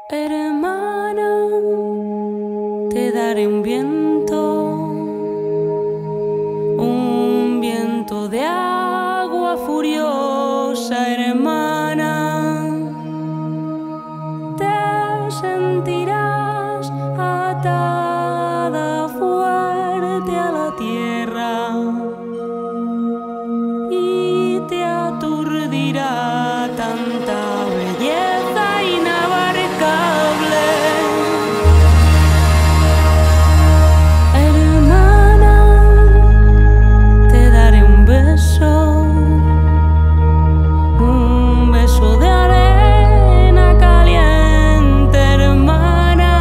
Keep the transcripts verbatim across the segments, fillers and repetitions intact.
Hermana, te daré un viento, un viento de agua furiosa, hermana. Te sentirás atada fuerte a la tierra y te aturdirá tanta belleza inabarcable. Hermana, te daré un beso, un beso de arena caliente, hermana.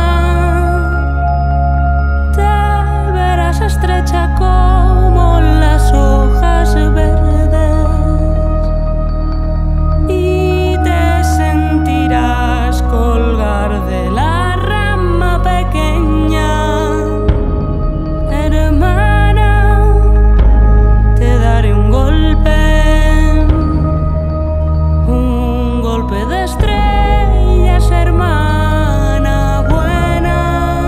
Te verás estrecha como las hojas verdes y te sentirás colgar de la rama pequeña. Hermana, te daré un golpe, un golpe de estrellas, hermana buena.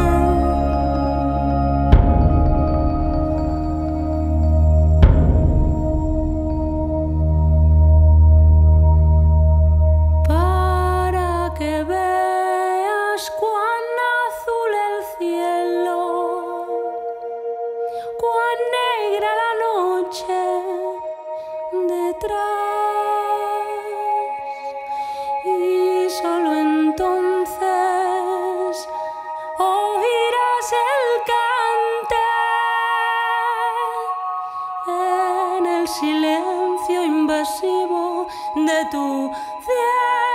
Para que veas cuán azul el cielo, cuán negra la noche detrás, y solo entonces oirás el cante en el silencio invasivo de tu cielo.